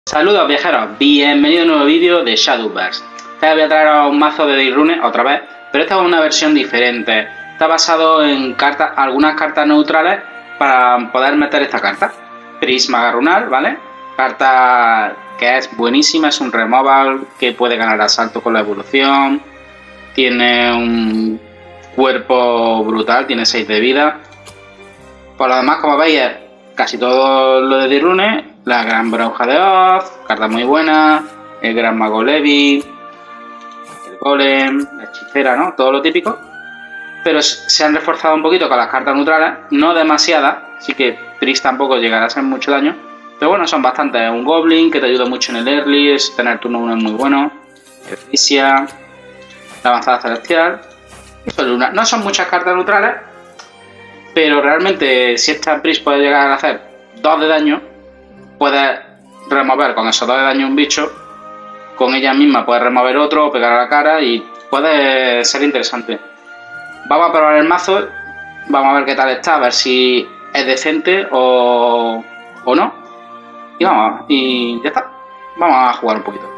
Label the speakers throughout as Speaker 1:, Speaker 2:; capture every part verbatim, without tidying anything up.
Speaker 1: Saludos viajeros, bienvenido a un nuevo vídeo de Shadowverse. Esta vez voy a traer un mazo de Dirune otra vez, pero esta es una versión diferente. Está basado en cartas, algunas cartas neutrales para poder meter esta carta. Prisma Garrunal, ¿vale? Carta que es buenísima, es un removal que puede ganar asalto con la evolución. Tiene un cuerpo brutal, tiene seis de vida. Por lo demás, como veis, es casi todo lo de Dirune. La Gran Bruja de Oz, carta muy buena. El Gran Mago Levi, el Golem, la Hechicera, ¿no? Todo lo típico. Pero se han reforzado un poquito con las cartas neutrales, no demasiadas, así que Tris tampoco llegará a hacer mucho daño. Pero bueno, son bastantes. Un Goblin que te ayuda mucho en el early, es tener turno uno es muy bueno. Eficia, la Avanzada Celestial. Esto es Luna. No son muchas cartas neutrales, pero realmente si esta Tris puede llegar a hacer dos de daño, puedes remover con esos dos de daño un bicho, con ella misma puedes remover otro o pegar a la cara y puede ser interesante. Vamos a probar el mazo, vamos a ver qué tal está, a ver si es decente o, o no. Y vamos, y ya está. Vamos a jugar un poquito.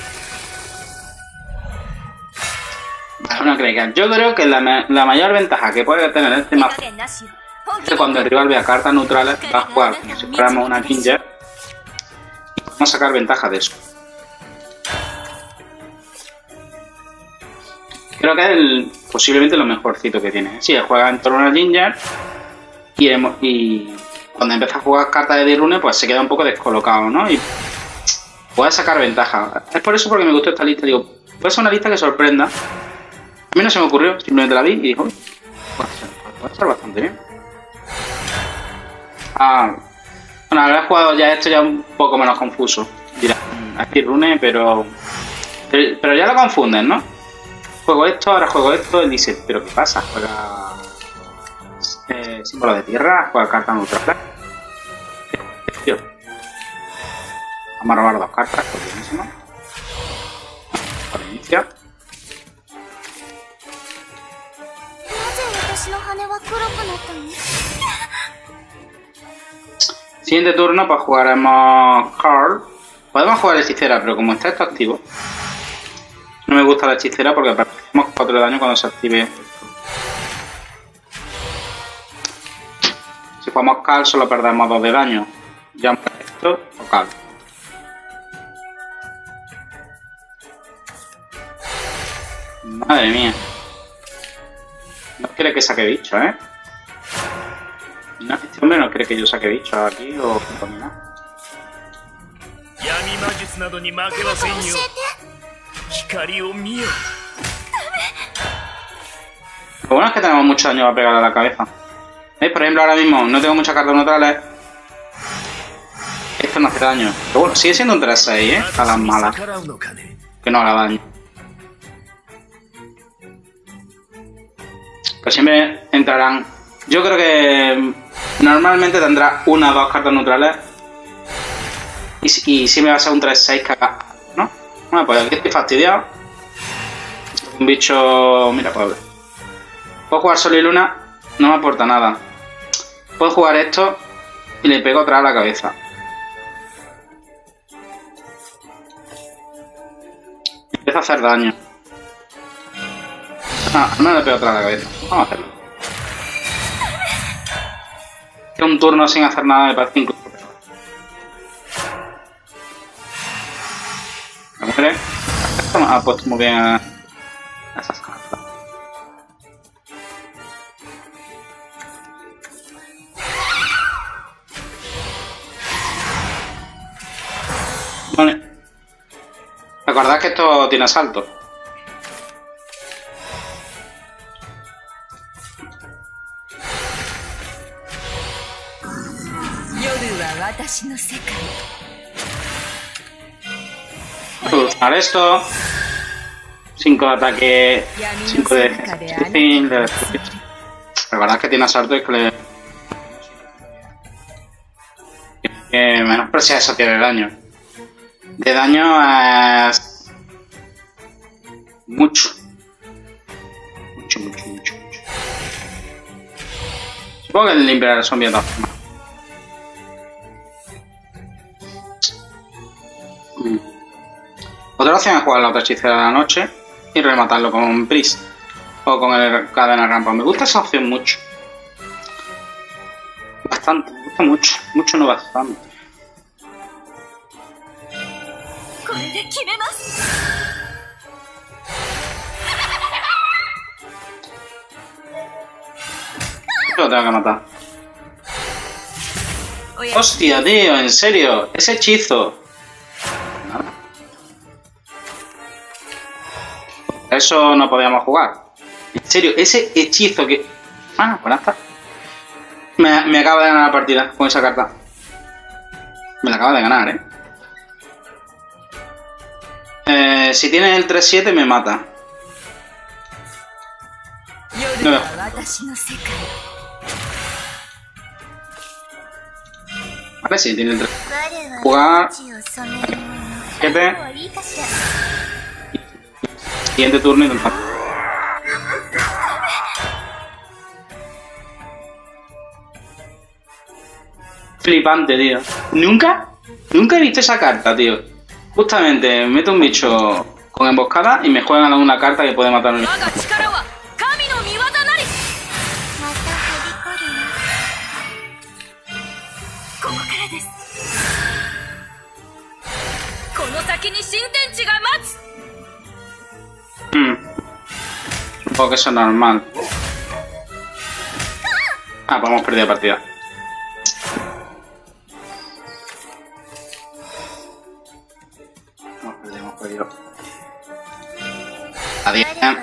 Speaker 1: Una crítica. Yo creo que la, la mayor ventaja que puede tener este mazo es que cuando el rival vea cartas neutrales va a jugar como si fuéramos una Ginger y vamos a sacar ventaja de eso. Creo que es el, posiblemente lo mejorcito que tiene. Sí, juega en torno a una Ginger y, y cuando empieza a jugar cartas de Dirune pues se queda un poco descolocado, ¿no? Y puede sacar ventaja. Es por eso porque me gustó esta lista. Digo, puede ser una lista que sorprenda. A mí no se me ocurrió, simplemente la vi y dijo, puede ser, puede ser bastante bien. Ah, bueno, haber jugado ya esto ya un poco menos confuso. Dirá, aquí Rune, pero, pero pero ya lo confunden, ¿no? Juego esto, ahora juego esto, él dice, pero ¿qué pasa? Juega eh, símbolo de tierra, juega carta neutral. Vamos a robar dos cartas, por buenísimo. Por inicio. Siguiente turno, pues jugaremos Carl. Podemos jugar Hechicera, pero como está esto activo, no me gusta la Hechicera porque perdemos cuatro de daño cuando se active. Si jugamos Carl solo perdemos dos de daño. Ya esto o Carl. Madre mía. No quiere que saque bicho, ¿eh? No, este hombre no cree que yo saque bicho aquí o nada. Lo bueno es que tenemos mucho daño para pegar a la cabeza. ¿Veis? Por ejemplo, ahora mismo no tengo muchas cartas neutrales. Esto no hace daño. Pero bueno, sigue siendo un tres seis, ¿eh? A las malas. Que no haga daño. Pero siempre entrarán. Yo creo que normalmente tendrá una o dos cartas neutrales. Y, y siempre va a ser un tres seis cagado, ¿no? Bueno, pues aquí estoy fastidiado. Un bicho. Mira, pues. Puedo jugar Sol y Luna, no me aporta nada. Puedo jugar esto y le pego otra a la cabeza. Empieza a hacer daño. Ah, no le pego otra a la cabeza. Vamos a hacerlo. Un turno sin hacer nada me parece incluso peor. ¿Me muere? Esto me ha puesto muy bien a esas cartas. Vale. Recordad que esto tiene asalto. Puedo usar esto. cinco de ataque. cinco de defensa. Recordad que tiene asalto y que le. Eh, menos pero si eso tiene daño. De daño es. Mucho. Mucho, mucho, mucho, mucho. Supongo que el limpiar son bien dos formas. Mm. Otra opción es jugar la otra hechicera de la noche y rematarlo con un Priest o con el cadena rampa. Me gusta esa opción mucho. Bastante, me gusta mucho. Mucho no bastante. Lo tengo que matar. Hostia, tío, en serio, ese hechizo. Eso no podíamos jugar. En serio, ese hechizo que... Ah, pues nada. Me, me acaba de ganar la partida con esa carta. Me la acaba de ganar, eh. eh si tiene el tres siete me mata. No me... Vale, sí, tiene el tres. Jugar. siete. Siguiente turno y empate. Flipante, tío. Nunca, nunca he visto esa carta, tío. Justamente, meto un bicho con emboscada y me juegan una carta que puede matar a un bicho. Hmm. Supongo que eso es normal. Ah, pues hemos perdido la partida. Hemos perdido, hemos perdido. Adiós.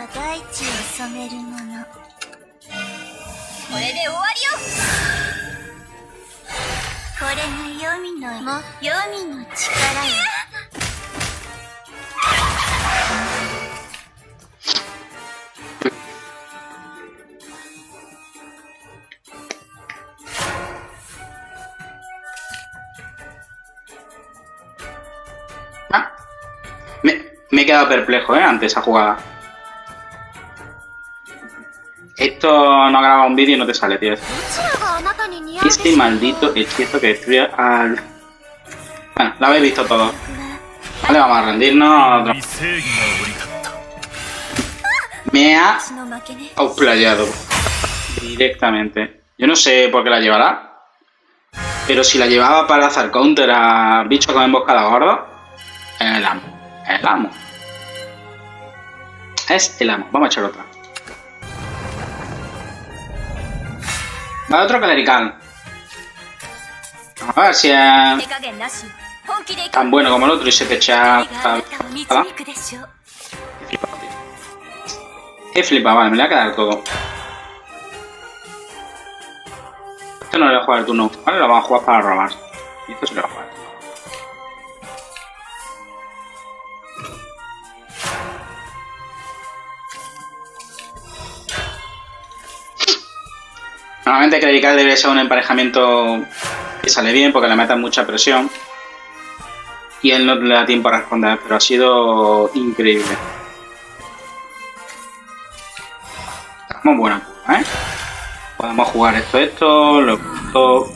Speaker 1: Ah, me, me he quedado perplejo, ¿eh? Ante esa jugada. Esto no graba un vídeo y no te sale, tío. Este maldito hechizo que destruye al... Bueno, lo habéis visto todo. Vale, vamos a rendirnos. Me ha outplayado directamente. Yo no sé por qué la llevará, pero si la llevaba para hacer counter a bichos con emboscada gordo, es el amo. Es el amo. Es el amo. Vamos a echar otra. Va otro clerical. Vamos a ver si es tan bueno como el otro y se te echa... He flipado, vale, me le voy a quedar todo. Esto no lo voy a jugar el turno, ¿vale? Lo vamos a jugar para robar. Y esto se lo va a jugar. Normalmente clerical debería ser un emparejamiento que sale bien porque le metan mucha presión y él no le da tiempo a responder, pero ha sido increíble. Estamos buenos, ¿eh? Podemos jugar esto, esto, lo esto.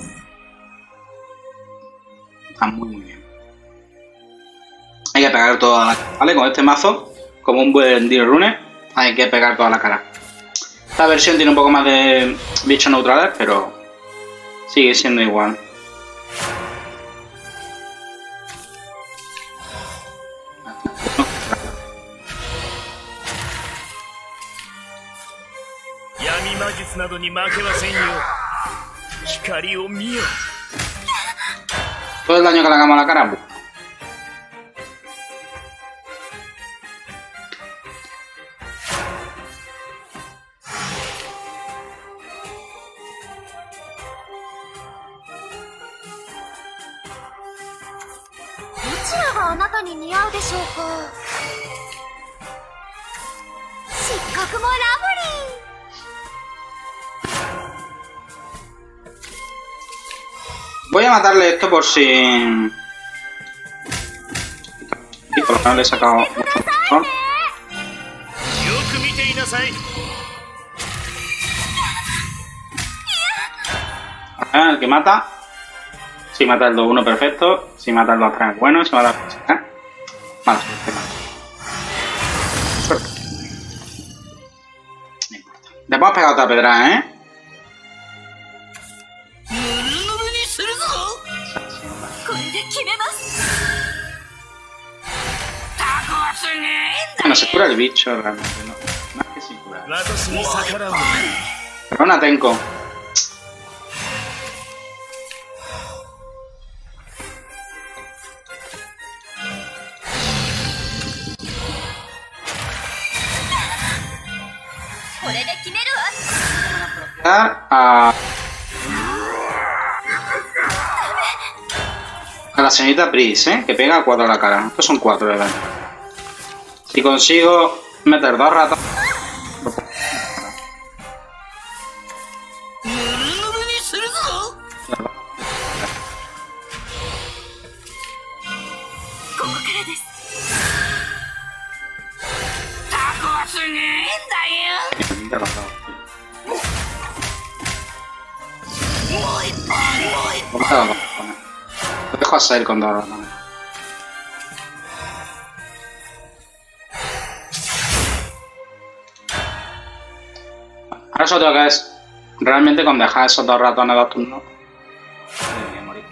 Speaker 1: Está muy muy bien. Hay que pegar toda la cara, ¿vale? Con este mazo, como un buen Deal Rune, hay que pegar toda la cara. Esta versión tiene un poco más de bichos neutrales, pero sigue siendo igual. Todo el daño que le hagamos a la cara. Voy a matarle esto por si... Y por lo menos le he sacado mucho mejor. El que mata. Si mata el dos uno perfecto. Si mata el dos tres bueno. Si mata el tres, ¿eh? Mala suerte, mala suerte. No importa. Le vamos a pegar otra pedra, ¿eh? Bueno, se cura el bicho realmente, no. Más que sin curar. Pero una Tenko. A, a la señorita Pris, ¿eh? Que pega cuatro a la cara. Estos son cuatro de daño. Si consigo meter dos ratas. Lo dejo a Sail con dos ratones. Ahora solo tengo que es realmente con dejar esos dos ratones dos turnos. Debería morir.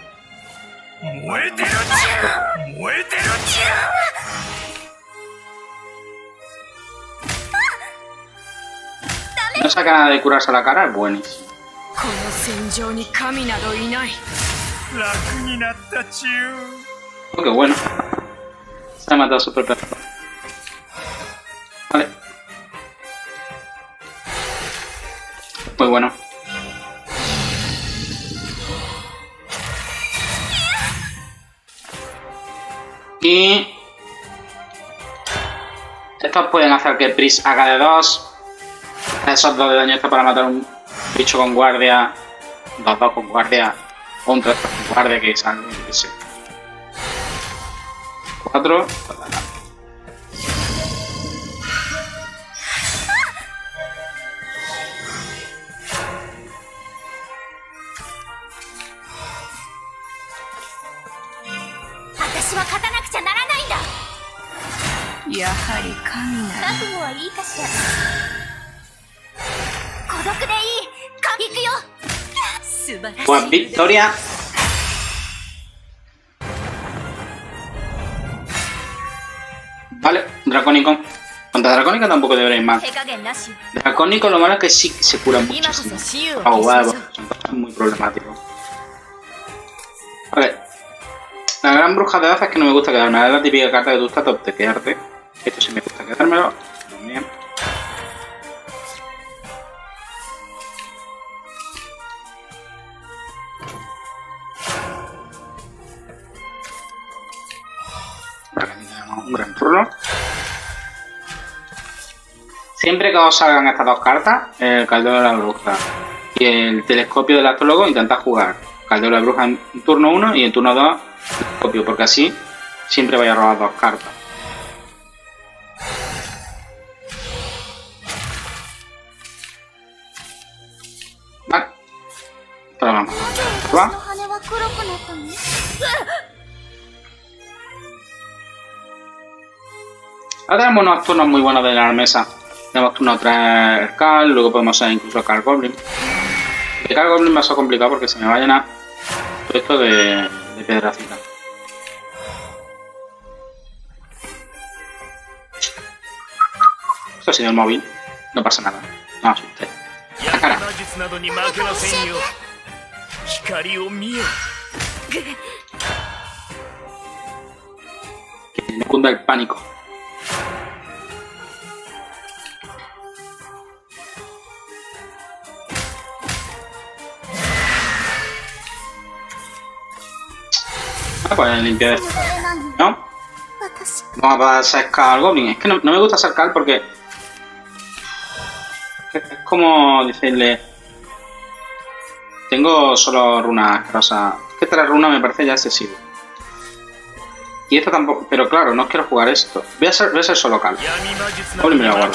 Speaker 1: No saca nada de curarse la cara, es buenísimo. Oh, qué bueno. Se ha matado super perfecto. Vale. Muy bueno. Y estos pueden hacer que Pris haga de dos. Esos dos de daño extra para matar un bicho con guardia. Dos dos con guardia. O un tres con guardia que salga, yo qué sé. Cuatro. Pues victoria. Vale, Dracónico. Contra Dracónico tampoco deberéis más. Dracónico lo malo es que sí se cura muchísimo. Oh, wow, son cosas muy problemáticas. Vale. La gran bruja de Oz es que no me gusta quedarme. Es la típica carta que tú estás top de quedarte. Esto sí me gusta quedármelo. Bien. Vale, tenemos un gran turno. Siempre que os salgan estas dos cartas, el caldero de la bruja y el telescopio del astrólogo, intentad jugar caldero de la bruja en turno uno y en turno dos telescopio, porque así siempre vais a robar dos cartas. Vale. Pero vamos. ¿Va? Ahora tenemos unos turnos muy buenos de la mesa. Tenemos turno tres el Cal, luego podemos hacer incluso el Cal Goblin. El Cal Goblin va a ser complicado porque se me va a llenar todo esto de, de piedracita. Esto ha sido el móvil, no pasa nada, no os asustéis. La cara. Que me cunda el pánico. Ah, pues limpiar esto. ¿No? Vamos a sacar al Goblin. Es que no, no me gusta sacar porque es como decirle, tengo solo runas asquerosas. Es que tres runas me parece ya excesivo. Y esto tampoco, pero claro, no quiero jugar esto. Voy a ser, voy a ser solo Cal. Goblin me lo guardo.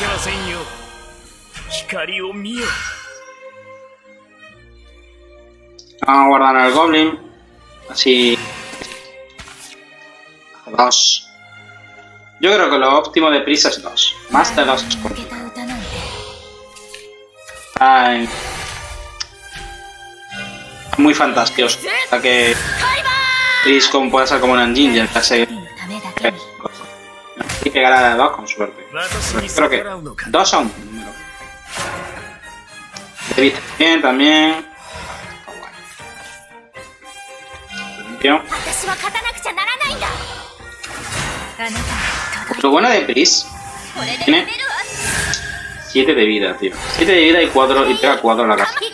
Speaker 1: Vamos a guardar al Goblin. Así. Dos. Yo creo que lo óptimo de Pris es dos. Más de dos es complicado. Ay. Muy fantasioso. O sea que Pris como puede ser como un Ginger, que hace y pegará de dos con suerte. Creo que dos son un número. De vista bien también. Limpio. Lo bueno de Pris tiene siete de vida, tío. siete de vida y cuatro y pega cuatro en la carta.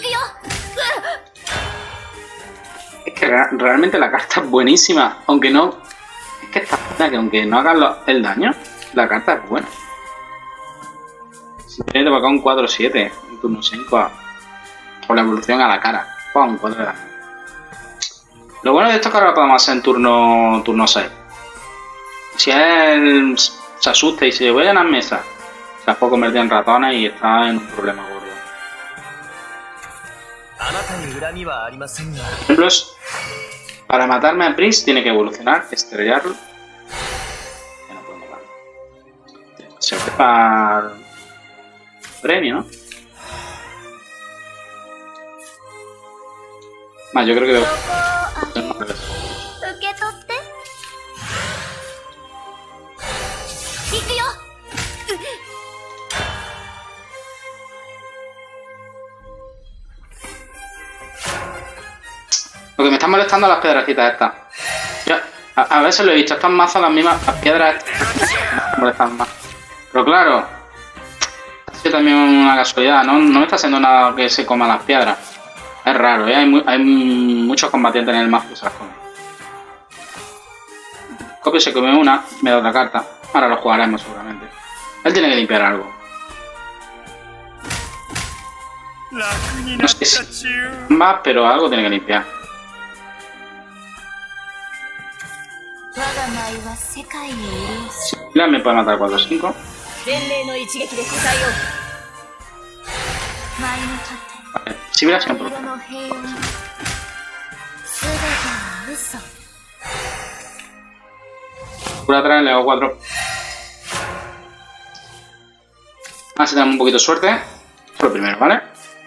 Speaker 1: Es que re realmente la carta es buenísima, aunque no. Es que está buena, que aunque no haga lo, el daño, la carta es buena. Si tiene que tocar un cuatro siete en turno cinco con la evolución a la cara. ¡Pum! cuatro de daño. Lo bueno de esto es que ahora lo podemos hacer en turno, turno seis. Si él se asusta y se voy a las mesas, se las puede convertir en ratones y está en un problema gordo. Ejemplos. Para matarme a Pris tiene que evolucionar, estrellarlo. Ya no puedo matarlo. Se va para premio, ¿no? Más, yo creo que debo. Lo que me están molestando las piedracitas estas. Yo, a, a veces lo he visto, estas mazas las mismas, las piedras estas me molestan más. Pero claro, ha sido también una casualidad, ¿no? No me está haciendo nada que se coma las piedras. Es raro, ¿eh? Hay, muy, hay muchos combatientes en el mazo que se las comen. Copio se come una, me da otra carta. Ahora lo jugaremos seguramente. Él tiene que limpiar algo. No sé si más, pero algo tiene que limpiar. Sibila me puede matar cuatro o cinco. Vale, Sibila siempre. Por atrás le hago cuatro. Así tenemos un poquito de suerte. Lo primero, ¿vale?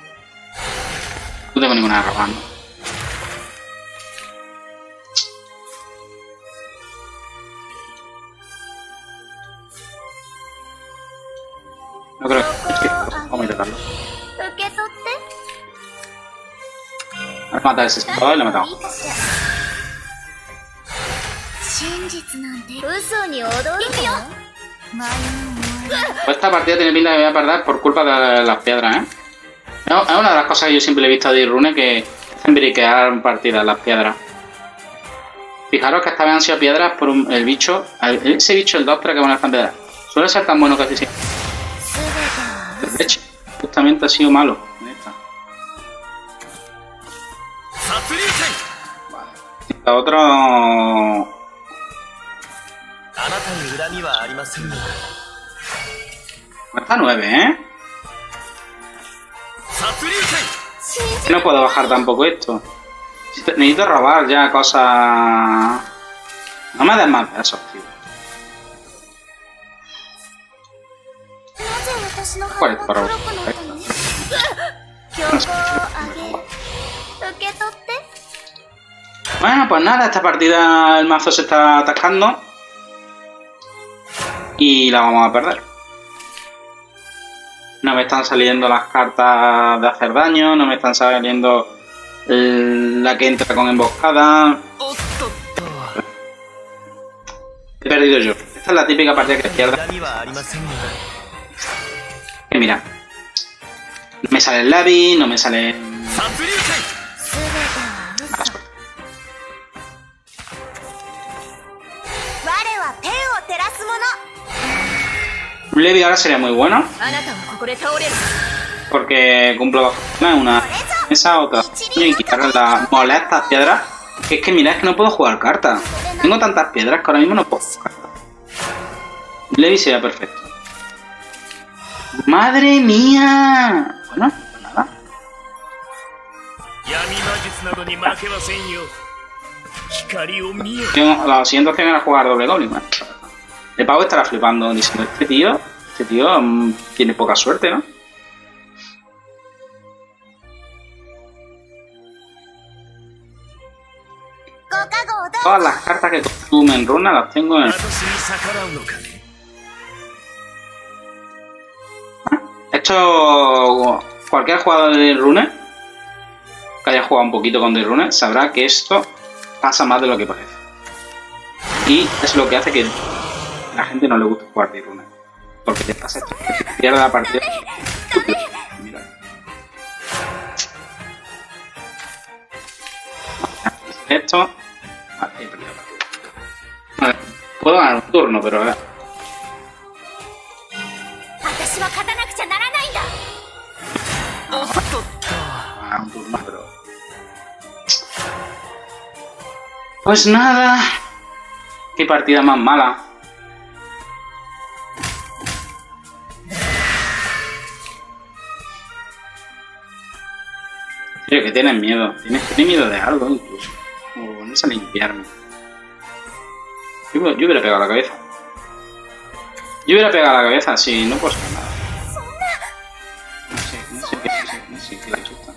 Speaker 1: No tengo ninguna robando. No creo que... Vamos a intentarlo. Voy a matar ese escudo y lo he matado. Pues esta partida tiene pinta de que voy a perder por culpa de las piedras, ¿eh? Es una de las cosas que yo siempre he visto de Irune, que hacen briquear partidas las piedras. Fijaros que esta vez han sido piedras por un, el bicho. El, ese bicho, el Doctor, que bueno están piedras. Suele ser tan bueno casi siempre. De hecho, justamente ha sido malo en esta. Vale. La otra. Está nueve, ¿eh? No puedo bajar tampoco esto. Necesito robar ya cosas. No me des más pesos, tío. ¿Cuál es para robar? Bueno, pues nada, esta partida el mazo se está atascando. Y la vamos a perder. No me están saliendo las cartas de hacer daño, no me están saliendo la que entra con emboscada. He perdido yo. Esta es la típica partida que pierdo. Que mira, no me sale el Labi, no me sale... Un Levi ahora sería muy bueno. Porque cumplo dos funciones, una esa, otra. Y quitarle las molestas piedras. Que es que mirad, es que no puedo jugar cartas. Tengo tantas piedras que ahora mismo no puedo jugar cartas. Levi sería perfecto. ¡Madre mía! Bueno, pues nada. Yo, la siguiente opción era jugar doble Goblin, ¿eh? El pavo estará flipando diciendo, este tío, este tío mmm, tiene poca suerte, ¿no? Todas las cartas que consumen runa las tengo en el... Esto... Cualquier jugador de rune que haya jugado un poquito con The Rune sabrá que esto pasa más de lo que parece. Y es lo que hace que a la gente no le guste jugar The Rune. Porque te pasa esto, que te pierde la partida. Mira. Esto... Vale, he perdido la partida. A ver, puedo ganar un turno, pero a ver. Ah, un turno, pero... Pues nada. Qué partida más mala. Creo que tienen miedo. Tienes tiene miedo de algo incluso. O ponerse a limpiarme. Yo, yo hubiera pegado la cabeza. Yo hubiera pegado la cabeza, sí, no puedo hacer nada. No sé, no sé qué, no sé, no sé qué la chuta.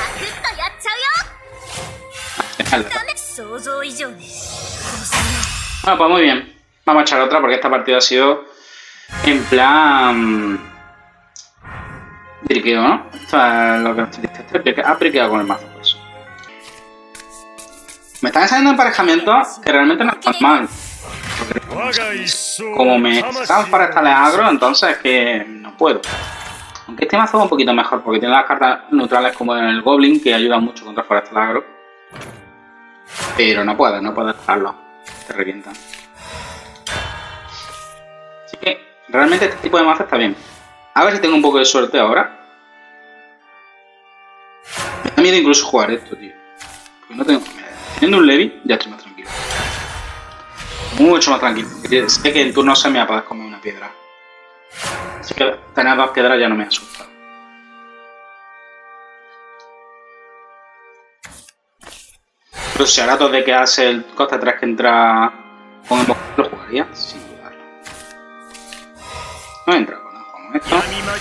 Speaker 1: Bueno, pues muy bien. Vamos a echar otra porque esta partida ha sido en plan... Briqueo, ¿no? Esto es lo que ha briqueado con el mazo, pues. Me están saliendo emparejamientos que realmente no están mal. Porque como me sacan para estar agro, entonces es que no puedo. Aunque este mazo va un poquito mejor porque tiene las cartas neutrales como en el Goblin que ayudan mucho contra forestal agro. Pero no puedo, no puedo dejarlo. Te revientan. Así que realmente este tipo de mazo está bien. A ver si tengo un poco de suerte ahora. Me da miedo incluso jugar esto, tío. Porque no tengo... Teniendo un Levi, ya estoy más tranquilo. Mucho más tranquilo. Sé que en turno se me va a poder comer una piedra. Así que tener dos piedras ya no me asusta. Pero si ahora todo de que hace el coste tres que entra con el lo jugaría sin dudarlo. No entra con esto.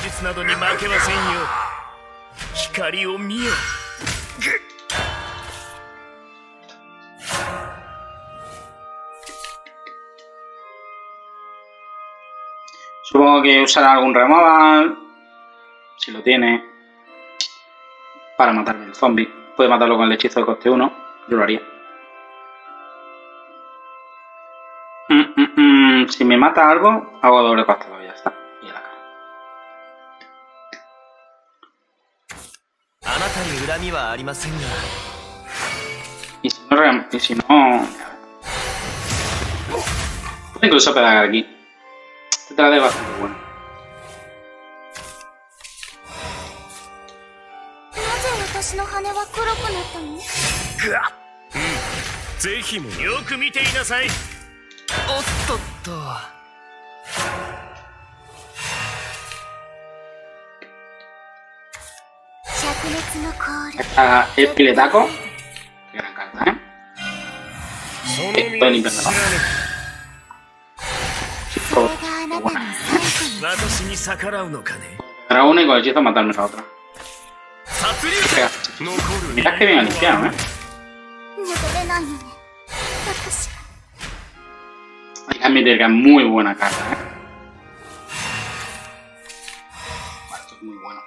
Speaker 1: Supongo que usará algún removal, si lo tiene, para matarme el zombie. Puede matarlo con el hechizo de coste uno, yo lo haría. Mm, mm, mm. Si me mata algo, hago doble coste dos, ya está. Y a la cara. Y si no, y si no... Puedo incluso pegar aquí. Este trade es bastante bueno. Esta el piletaco. Qué gran carta, ¿eh? Estoy limpiando. Para una y con el hechizo matarme a la otra. Mirad que bien ha limpiado, ¿eh? Hay que admitir que es muy buena carta, ¿eh? Vale, esto es muy bueno.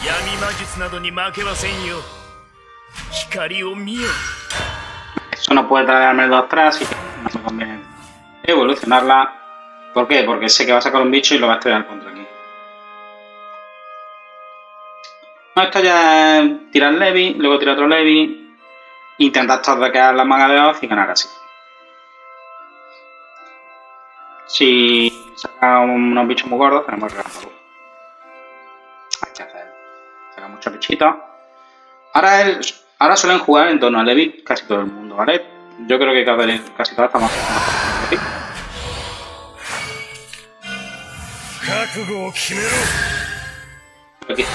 Speaker 1: Eso no puede traerme el dos tres, así que no me conviene evolucionarla. ¿Por qué? Porque sé que va a sacar un bicho y lo va a estrellar contra aquí. No, esto ya es tirar Levi, luego tirar otro Levi, intentar tordequear la maga de Oz y ganar así. Si saca unos bichos muy gordos, tenemos el relámpago. Hay que hacer. Saca muchos bichitos. Ahora, el, ahora suelen jugar en torno a Levi casi todo el mundo, ¿vale? Yo creo que casi, casi todas estamos jugando Levi. Aquí.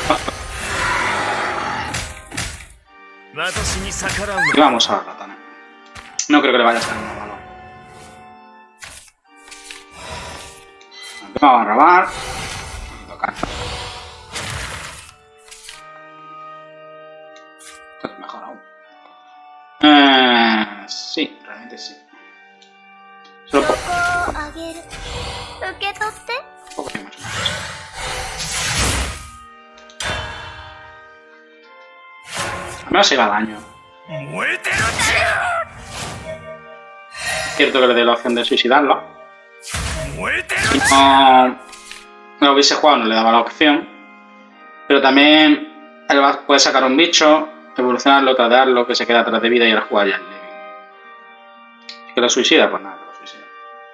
Speaker 1: Y vamos a la katana. No creo que le vaya a salir nada malo. Vamos a robar. Esto es mejor aún. Eh, sí, realmente sí. Solo poco. Poco hay mucho más. Al menos se va daño. Es cierto que le dé la opción de suicidarlo. Si no, no lo hubiese jugado, no le daba la opción. Pero también él va, puede sacar un bicho, evolucionarlo, tradearlo, que se queda atrás de vida y ahora jugar ya el Levi. ¿Que lo suicida? Pues nada, que lo suicida.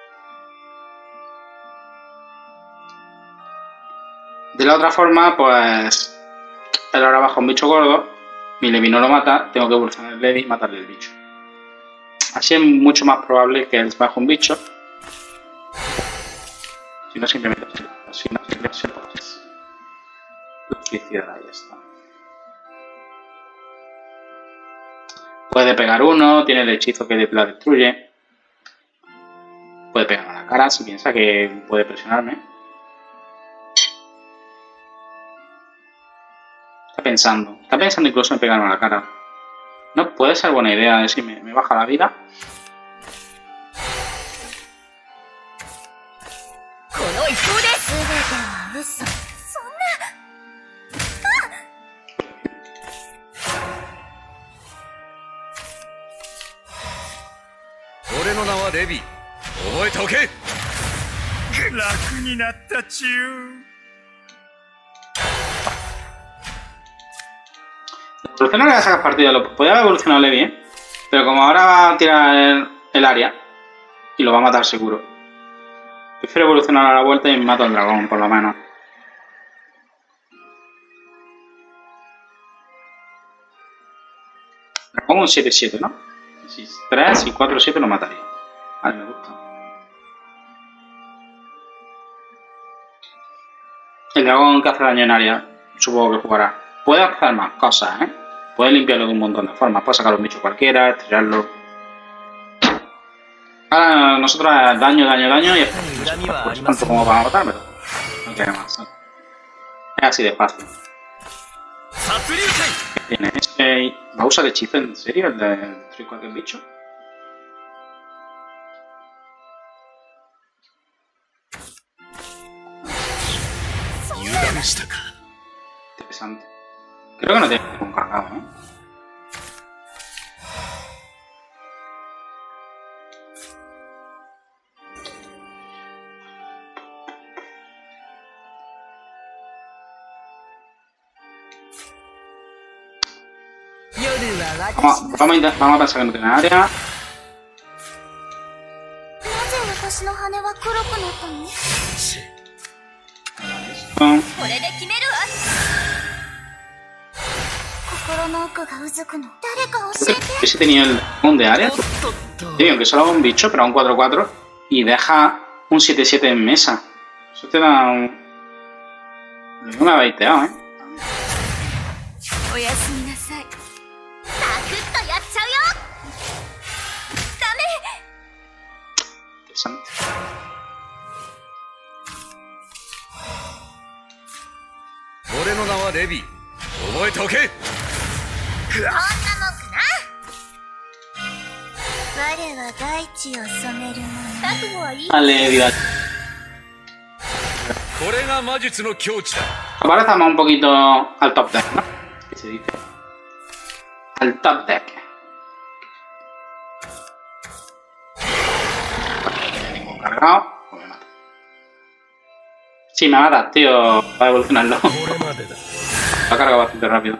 Speaker 1: De la otra forma, pues él ahora baja un bicho gordo, mi Levi no lo mata, tengo que evolucionar el Levi y matarle el bicho. Así es mucho más probable que él baje un bicho. Si no, simplemente si no, simplemente pues, lo suicidará y ya está. Puede pegar uno, tiene el hechizo que la destruye. Puede pegarme a la cara si piensa que puede presionarme. Está pensando, está pensando incluso en pegarme a la cara. No puede ser buena idea decir me, me baja la vida. Evolucionar a sacar partido, lo podía haber evolucionado Levi, ¿eh? Pero como ahora va a tirar el, el área y lo va a matar seguro, prefiero evolucionar a la vuelta y mato al dragón, por lo menos. Dragón un siete siete, ¿no? Si tres y cuatro siete lo mataría. Vale, me gusta. El dragón que hace daño en área, supongo que jugará. Puede hacer más cosas, ¿eh? Puede limpiarlo de un montón de formas. Puede sacar un bicho cualquiera, estrellarlo. Ahora nosotros daño, daño, daño y pues, tanto como van a matármelo. No tiene más. ¿eh? Es así de fácil. ¿Qué tiene? Este... ¿Va a usar el hechizo en serio? ¿El de destruir cualquier bicho? Interesante. Creo que no tiene ningún cargado, ¿no? Vamos, vamos, a, vamos a pensar que no tiene área. Que si tenía el dragón de área. Sí, aunque solo haga un bicho, pero a un cuatro cuatro y deja un siete siete en mesa. Eso te da un... No me ha baiteado, ¿eh? Interesante. Vale, vida. Ahora estamos un poquito al top deck, ¿no? ¿Qué se dice? Al top deck. Tengo cargado, pues me mata. Sí, me mata, tío, para evolucionarlo. Lo ha cargado bastante rápido.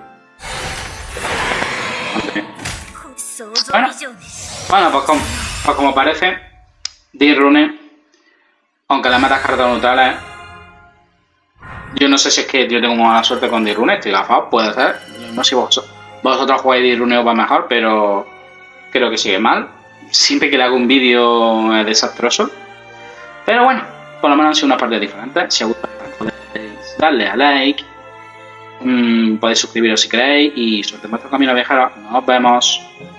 Speaker 1: Bueno, bueno pues, como, pues como parece, D-Rune, aunque le metas cartas neutrales, yo no sé si es que yo tengo mala suerte con D-Rune, estoy gafado, puede ser. No sé si vosotros, vosotros jugáis D-Rune o va mejor, pero creo que sigue mal. Siempre que le hago un vídeo es desastroso. Pero bueno, por lo menos han sido unas partes diferentes. Si os gusta, podéis darle a like. Mmm, podéis suscribiros si queréis y suerte en vuestro camino viajero. Nos vemos.